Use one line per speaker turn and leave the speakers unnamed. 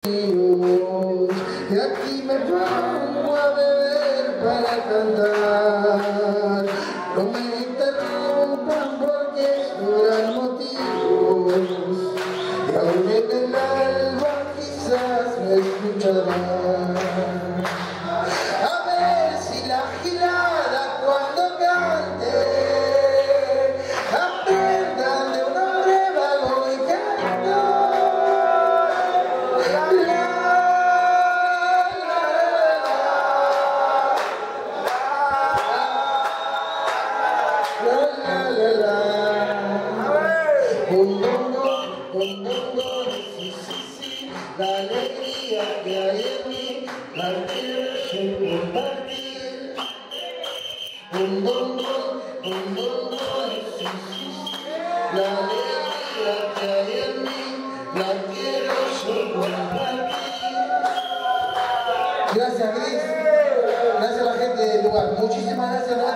Y aquí me pongo a beber para cantar. No me interrumpan porque sobran motivos. Y aún en el alba quizás me escucharán. A ver si la gilada cuando cante aprendan de una breva y canto. Sí, sí, sí, la alegría que hay en mí, la quiero yo compartir. Sí, sí, sí, la alegría que hay en mí, la quiero yo compartir. Gracias, Cris. Gracias a la gente del lugar. Muchísimas gracias.